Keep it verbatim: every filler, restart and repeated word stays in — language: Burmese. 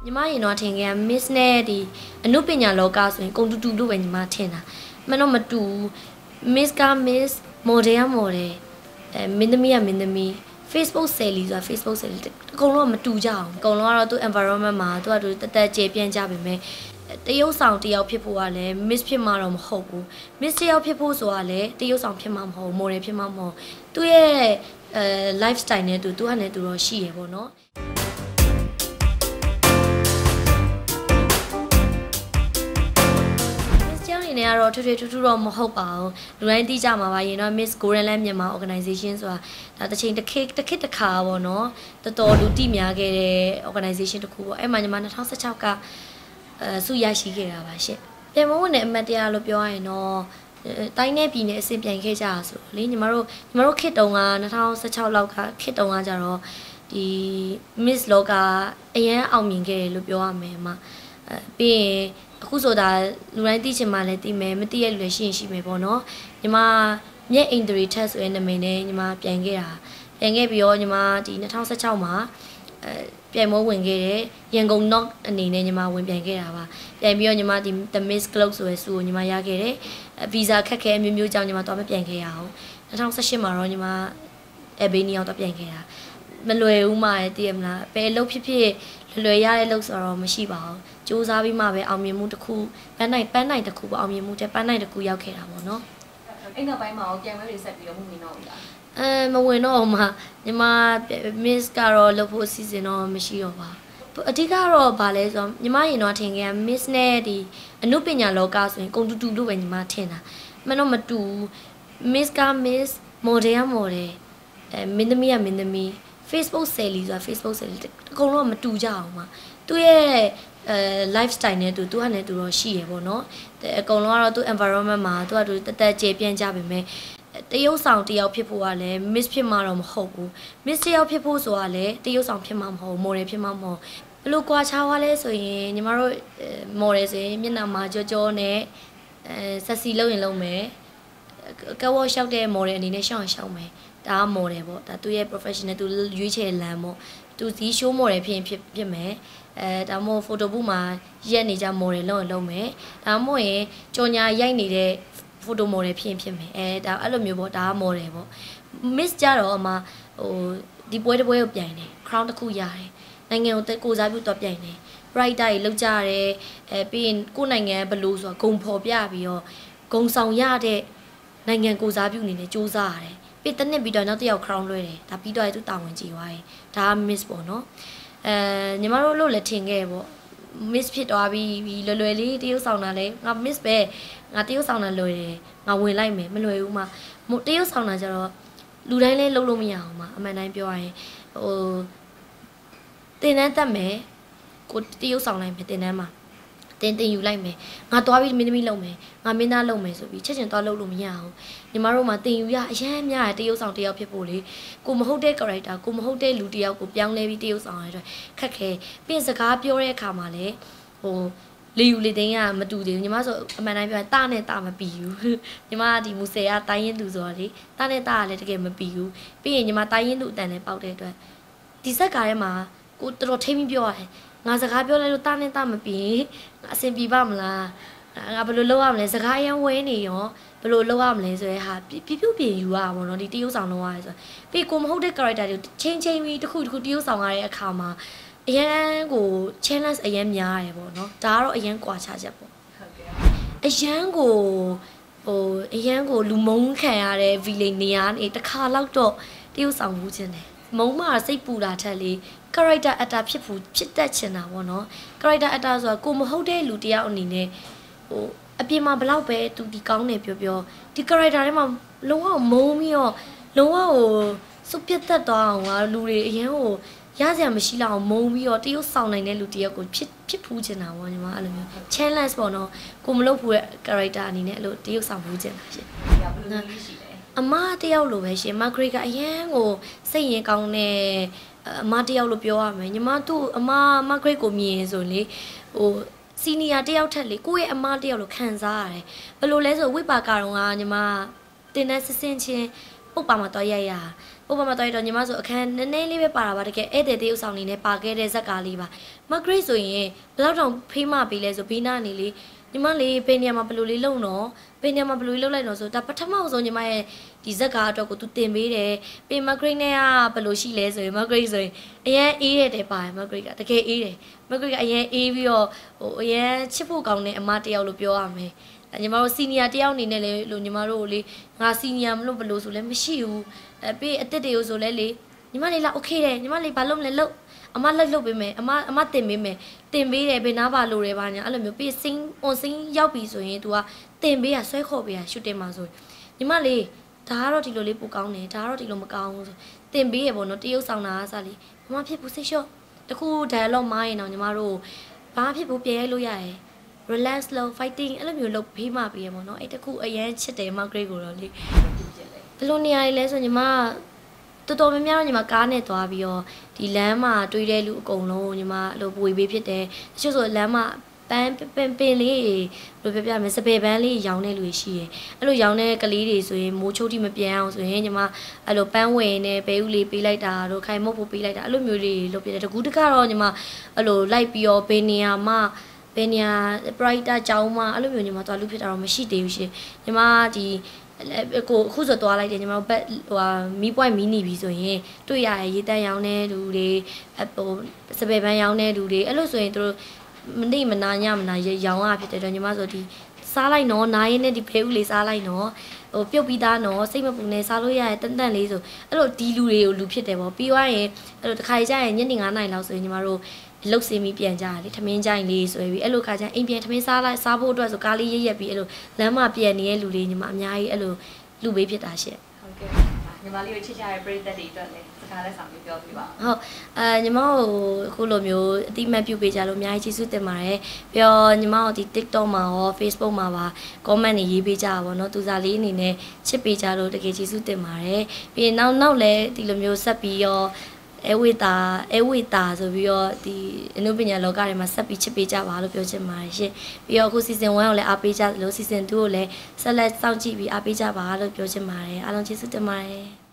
ညီမရင်တော့ထင်ခဲ့ Miss နဲ့ဒီအနုပညာလောကဆိုရင်ကုန်တူတူလို့ပဲညီမထင်တာမတော့မတူ Miss က Miss model က model အဲမင်းသမီးကမင်းသမီး Facebook ဆယ်လီဆိုတာ Facebook ဆယ်လီအကုန်လုံးကမတူကြအောင်အကုန်လုံးကတော့သူ environment မှာသူကသူတက်တက်ကျေပြန့်ကြပြီမဲ့တရုပ်ဆောင်တယောက်ဖြစ်ဖို့ကလည်း Miss ဖြစ်မှာတော့မဟုတ်ဘူး Miss တယောက်ဖြစ်ဖို့ဆိုတာလည်းတရုပ်ဆောင်ဖြစ်မှာမဟုတ် model ဖြစ်မှာမဟုတ်သူရဲ့အဲ lifestyle နဲ့သူသူကလည်းသူတော့ရှိရပေါ့နော်နေရတော့ထွေထွေထူးထူးတော့မဟုတ်ပါဘူးလူတိုင်းသိကြမှာပါရင်တော့ Miss Golden Land မြန်မာ organization ဆိုတာဒါတစ်ချိန်တစ်ခေတ်တစ်ခေတ်တစ်ခါပေါ့နော်တော်တော်လူတိများခဲ့တဲ့ organization တစ်ခုပေါ့အဲ့မှာညီမ၂၀၁၆ကအဲဆုရရှိခဲ့တာပါရှင့်ပြန်မဝင်တဲ့အမတ်တရားလို့ပြောရရင်တော့တိုင်းနဲ့ပြည်နယ်အဆင့်ပြန်ခဲ့ကြတာဆိုလေညီမတို့ညီမတို့ခေတ်တုန်းက၂၀၁၆လောက်ကခေတ်တုန်းကကြတော့ဒီ Miss လောကအရန်အောင်မြင်ခဲ့တယ်လို့ပြောရမယ်အမအဲပြီးရင်အခုဆိုတာလူတိုင်းသိချင်မှလည်းသိမယ်မသိရလူလည်းရှိရင်ရှိမယ်ပေါ့နော်ညီမမြက်အင်ဒရီထက်ဆိုတဲ့နာမည်နဲ့ညီမပြန်ခဲ့တာပြန်ခဲ့ပြီးတော့ညီမဒီ၂၀၁၆မှာအဲပြန်မိုးဝင်ခဲ့တယ်ရန်ကုန် knock အနေနဲ့ညီမဝင်ပြန်ခဲ့တာပါပြန်ပြီးတော့ညီမဒီ The Miss Club ဆိုတဲ့ဆုကိုညီမရခဲ့တယ်ဗီဇာခက်ခဲအမျိုးမျိုးကြောင့်ညီမတော့မပြန်ခဲ့ရအောင်၂၀၁၈မှာတော့ညီမအဲဘေးနီရောက်တော့ပြန်ခဲ့တာမလွယ်ဘူးမှတည်ရမလားဘယ်အလုပ်ဖြစ်ဖြစ်လွယ်ရတဲ့လုပ်ဆိုတော့မရှိပါဘူးစူးစမ်းပြီးမှပဲအောင်မြင်မှုတစ်ခုပန်းနိုင်ပန်းနိုင်တစ်ခုပေါ့အောင်မြင်မှုတဲ့ပန်းနိုင်တစ်ခုရောက်ခဲ့တာပေါ့နော်အဲ့နောက်ပိုင်းမှာရောပြန်ဝဲတွေဆက်ပြီးတော့မဝင်တော့ဘူးလားအဲမဝင်တော့မှညီမ Miss ကတော့လုပ်ဖို့အစီအစဉ်တော့မရှိတော့ပါအဓိကတော့ဗာလဲဆိုတော့ညီမရင်တော့ထင်ခဲ့ Miss နဲ့ဒီအနုပညာလောကဆိုရင်ကုန်တူတူလို့ပဲညီမထင်တာမတော့မတူ Miss က Miss model က model အဲမင်းသမီးကမင်းသမီး Facebook ဆယ်လီဆိုတာ Facebook ဆယ်လီအကုန်လုံးကမတူကြအောင်ပါသူရဲ့အဲ lifestyle နဲ့သူသူကလည်းသူတော့ရှိရပေါ့နော်အကုန်လုံးကတော့သူ environment မှာသူကသူတက်တက်ကျေပြန့်ကြပြီမဲ့တရုပ်ဆောင်တယောက်ဖြစ်ဖို့ကလည်း Miss ဖြစ်မှာတော့မဟုတ်ဘူး Miss တယောက်ဖြစ်ဖို့ဆိုတာလည်းတရုပ်ဆောင်ဖြစ်မှာမဟုတ် model ဖြစ်မှာမဟုတ်ဘယ်လိုကွာခြားသွားလဲဆိုရင်ညီမတို့ model ဆိုရင်မျက်နှာမှာကြောကြောနဲ့အဲဆက်စီလုံးရင်လုံးမယ်ကဝေါ်လျှောက်တဲ့ model အနေနဲ့ရှောင်းရှောင်းမယ်ဒါက model ပေါ့ဒါသူရဲ့ professional သူရွေးချယ်လမ်းပေါ့သူဒီ show model ဖြစ်ဖြစ်ဖြစ်မယ်အဲဒါမှမဟုတ် photo book မှာရက်နေကြ model လုံးလုံးမယ်ဒါမှမဟုတ်ရင်ကြော်ညာရိုက်နေတဲ့ photo model ဖြစ်ဖြစ်မယ်အဲဒါအဲ့လိုမျိုးပေါ့ဒါက model ပေါ့ Miss ကြတော့အမဟိုဒီပွဲတစ်ပွဲကိုပြိုင်တယ် crown တစ်ခုရတယ်နိုင်ငံကိုကိုစားပြုတော့ပြိုင်တယ် writer တွေလောက်ကြရတယ်အဲပြီးရင်ကိုယ်နိုင်ငံဘယ်လိုဆိုတော့ဂုံဖော်ပြပြီးတော့ဂုံဆောင်ရတဲ့နိုင်ငံကိုစားပြုအနေနဲ့စူးစမ်းရတယ်ပြီးတနစ်ပြီးတော့နောက်တစ်ယောက် crown လွှဲတယ်ဒါပြီးတော့သူတာဝန်ကြည့်သွားတယ်ဒါက Miss ပေါ့နော်အဲညီမတို့လို့လည်းထင်ခဲ့ပေါ့ Miss ဖြစ်သွားပြီးလွယ်လွယ်လေးတရုပ်ဆောင်တာလဲငါ Miss ပဲငါတရုပ်ဆောင်တာလွယ်တယ်ငါဝင်လိုက်မယ်မလွယ်ဘူးမှတရုပ်ဆောင်တာကျတော့လူတိုင်းလဲလုပ်လို့မရအောင်မှအမှန်တိုင်းပြောရရင်ဟိုတင်တန်းတက်မယ်ကိုတရုပ်ဆောင်လိုက်မယ်တင်တန်းမှာတင်တင်ယူလိုက်မယ်ငါသွားပြီးမင်းသမီးလုပ်မယ်ငါမင်းသားလုပ်မယ်ဆိုပြီးချက်ချင်းသွားလုပ်လို့မရအောင်ညီမတို့မှာတင်ယူရအရန်များတယ်တရုပ်ဆောင်တယောက်ဖြစ်ဖို့လေကိုမဟုတ်တဲ့ character ကိုမဟုတ်တဲ့လူတယောက်ကိုပြောင်းလဲပြီးတရုပ်ဆောင်ရတဲ့ခက်ခဲပြင်စကားပြောတဲ့အခါမှာလေဟိုလေယူလေသိန်းကမတူသေးဘူးညီမဆိုအမှန်တိုင်းပြောရင်တာနဲ့တာမပြီးဘူးညီမကဒီမူဆယ်ကတိုင်းရင်းသူဆိုတော့လေတာနဲ့တာကလည်းတကယ်မပြီးဘူးပြီးရင်ညီမတိုင်းရင်းသူအတန်နဲ့ပေါက်တဲ့အတွက်ဒီဇက်ကားထဲမှာကိုတော်တော်ထိမ့်ပြီးပြောရတယ်ငါစကားပြောလိုက်လို့တာနဲ့တာမပြီးငါအဆင်ပြေပါမလားငါဘယ်လိုလုပ်ရမလဲစကားရမ်းဝဲနေရောဘယ်လိုလုပ်ရမလဲဆိုရဲဟာပြပြပြပြင်ယူရပါဘောနော်ဒီတရုပ်ဆောင်လုပ်ရတယ်ဆိုပြီးကိုမဟုတ်တဲ့ character တွေချင်းချင်းပြီးတစ်ခုတစ်ခုတရုပ်ဆောင်ရတဲ့အခါမှာအရန်ကို challenge အရန်များရတယ်ပေါ့နော်ဒါကတော့အရန်ကွာခြားချက်ပေါ့ဟုတ်ကဲ့အရန်ကိုဟိုအရန်ကိုလူမုန်းခံရတဲ့ villain နေရာနေတစ်ခါလောက်တော့တရုပ်ဆောင်မှုချင်းတယ်မုံမှာစိတ်ပူတာထက်လေ character actor ဖြစ်ဖို့ဖြစ်တတ်ချင်တာပေါ့နော် character actor ဆိုတာကိုမဟုတ်တဲ့လူတယောက်အနေနဲ့ဟိုအပြင်မှာဘလောက်ပဲသူဒီကောင်းနေပြောပြောဒီ character ထဲမှာလုံးဝမုံပြီးတော့လုံးဝဟိုစုပြတ်သက်သွားအောင်ကလူတွေအရင်ဟိုရစရာမရှိလောက်အောင်မုံပြီးတော့တရုပ်ဆောင်နိုင်တဲ့လူတယောက်ကိုဖြစ်ဖြစ်ဖူးချင်တာပေါ့ညီမအဲ့လိုမျိုး challenge ပေါ့နော်ကိုမလုပ်ဘူးတဲ့ character အနေနဲ့အဲ့လိုတရုပ်ဆောင်ဖူးချင်တာရှင်ဘယ်လိုမျိုးရှိလဲအမတယောက်လိုပဲရှင် Margaret ကအရင်ကိုစိတ်ရင်ကောင်းတဲ့အမတယောက်လို့ပြောရမယ်ညီမတို့အမ Margaret ကိုမြင်ဆိုလေဟိုစီနီယာတယောက်ထက်လေကိုယ့်ရဲ့အမတယောက်လိုခံစားရတယ်ဘယ်လိုလဲဆိုဝိပါကတော့ကညီမတင်တဲ့စစ်စင်ချင်းပုတ်ပါမှာတော့ရိုက်ရတဥပမာတော့ညီမဆိုအခန်းနည်းနည်းလေးပဲပါတာပါတကယ်ဧည့်သည်တရုပ်ဆောင်နေနဲ့ပါခဲ့တဲ့ဇက်ကားလေးပါမဂရိတ်ဆိုရင်ဘယ်တော့တောင်ဖေးမပေးလဲဆိုဘေးနားနေလေညီမလေးဘယ်နေရာမှာဘယ်လိုလေးလုံတော့ဘယ်နေရာမှာဘယ်လိုလေးလုံလိုက်တော့ဆိုဒါပထမဆုံးညီမရဲ့ဒီဇက်ကားအတွက်ကိုသူတင်ပေးတယ်ပြင်မဂရိတ်နဲ့ကဘယ်လိုရှိလဲဆိုရင်မဂရိတ်ဆိုရင်အရန်အေးရတယ်ပါတယ်မဂရိတ်ကတကယ်အေးတယ်မဂရိတ်ကအရန်အေးပြီးတော့ဟိုအရန်ချစ်ဖို့ကောင်းတဲ့အမတယောက်လို့ပြောရမယ်ညီမတို့စီနီယာတယောက်အနေနဲ့လေလို့ညီမတို့လေငါစီနီယာမလို့ဘယ်လိုဆိုလဲမရှိဘူးအဲပြီးအစ်စ်တွေကိုဆိုလဲလေညီမလေးလာโอเคတယ်ညီမလေးဘာလုပ်မလဲလုပ်အမလက်လုပ်ပေးမယ်အမအမတင်ပေးမယ်တင်ပေးတယ်ဘယ်နာပါလို့လဲပါညာအဲ့လိုမျိုးပြီးစင်းအွန်စင်းရောက်ပြီဆိုရင် तू ကတင်ပေးရဆွဲခေါ်ပေးရရှူတင်မှာဆိုညီမလေးဒါကတော့ဒီလိုလေးပိုကောင်းတယ်ဒါကတော့ဒီလိုမကောင်းဘူးဆိုတင်ပေးရပေါ့နော်တရုပ်ဆောင်တာကစားလေးမမဖြစ်ဘူးစိတ်လျှော့တခု dialogue မိုင်းရင်တော့ညီမတို့ဘာဖြစ်ဘူးပြန်ရိုက်လို့ရတယ်relax slow fighting အဲ့လိုမျိုးလုပ်ဖေးမှပေးရပေါ့နော်အဲ့တခုအရန်ချစ်တယ်မဂရိတ်ကိုတော့လေဘယ်လိုနေရာလဲဆိုညီမတော်တော်များများတော့ညီမကားနဲ့သွားပြီးတော့ဒီလမ်းမှာတွေးတဲ့လူအကုန်လုံးညီမအဲ့လိုပွေပေးဖြစ်တယ်တချို့ဆိုလမ်းမှာပန်းပင်ပင်လေးဘယ်လိုပြောပြမလဲစပယ်ပန်းလေးရောင်းတဲ့လူတွေရှိတယ်အဲ့လိုရောင်းတဲ့ကလေးတွေဆိုရင်မိုးချိုးတိမပြန်အောင်ဆိုရင်ညီမအဲ့လိုပန်းဝယ်နေဘဲဥလေးပေးလိုက်တာတို့ခိုင်မုတ်ဖို့ပေးလိုက်တာအဲ့လိုမျိုးတွေလုပ်ပြတယ်တကူတကတော့ညီမအဲ့လိုလိုက်ပြီးတော့ဘယ်နေရာမှာဘယ်နေရာ brighter ကြောင်းမှာအဲ့လိုမျိုးညီမသွားလူဖြစ်တာတော့မရှိသေးဘူးရှင်ညီမဒီကိုအခုဆိုသွားလိုက်တယ်ညီမတို့ဘက်ဟိုမီးပွိုင်းမီးနေပြီဆိုရင်တွေ့ရရေတန်းရောင်းတဲ့လူတွေဟိုစပယ်ပန်းရောင်းတဲ့လူတွေအဲ့လိုဆိုရင်တို့မနေမနာညမနာရောင်းရဖြစ်တယ်တော့ညီမဆိုဒီစားလိုက်နော်နားရင်းနဲ့ဒီဖဲဦးလေးစားလိုက်နော်ဟိုပြုတ်ပြီးသားနော်စိတ်မပူနဲ့စားလို့ရရဲ့တန်တန်လေးဆိုအဲ့လိုဒီလူတွေကိုလူဖြစ်တယ်ပေါ့ပြီးသွားရင်အဲ့လိုတစ်ခါကြရင်ညနေ9နာရီလောက်ဆိုရင်ညီမတို့လုတ်စင်းပြီးပြန်ကြရလေထမင်းကြိုင်လေးဆွဲပြီးအဲ့လိုခါကျရင်အိမ်ပြန်ထမင်းစားလိုက်စားဖို့အတွက်ဆိုကားလေးရက်ရက်ပြီးအဲ့လိုလမ်းမှာပြန်နေတဲ့လူတွေညီမအများကြီးအဲ့လိုလူပေးဖြစ်တာရှင့်ဟုတ်ကဲ့ညီမလေးကိုချစ်ကြတဲ့ပရိသတ်တွေအတွက်လည်းစကားလက်ဆောင်မျိုးပြောပြပါဟုတ်အဲညီမတို့အခုလိုမျိုးအတိမတ်ပြုပေးကြလို့အများကြီးကျေးဇူးတင်ပါတယ်ပြီးတော့ညီမတို့ဒီ TikTok မှာရော Facebook မှာပါ comment တွေရေးပေးကြပါဘောเนาะသူစားလေးအနေနဲ့ချစ်ပေးကြလို့တကယ်ကျေးဇူးတင်ပါတယ်ပြီးရင်နောက်နောက်လည်းဒီလိုမျိုးဆက်ပြီးရောအဲဝေတာအဲဝေတာဆိုပြီးတော့ဒီအနုပညာလောကထဲမှာဆက်ပြီးချစ်ပေးကြပါလို့ပြောချင်ပါတယ်ရှင်ပြီးတော့အခု season one ကိုလည်းအားပေးကြလို့ season two ကိုလည်းဆက်လက်စောင့်ကြည့်ပြီးအားပေးကြပါလို့ပြောချင်ပါတယ်အားလုံးကျေးဇူးတင်ပါတယ်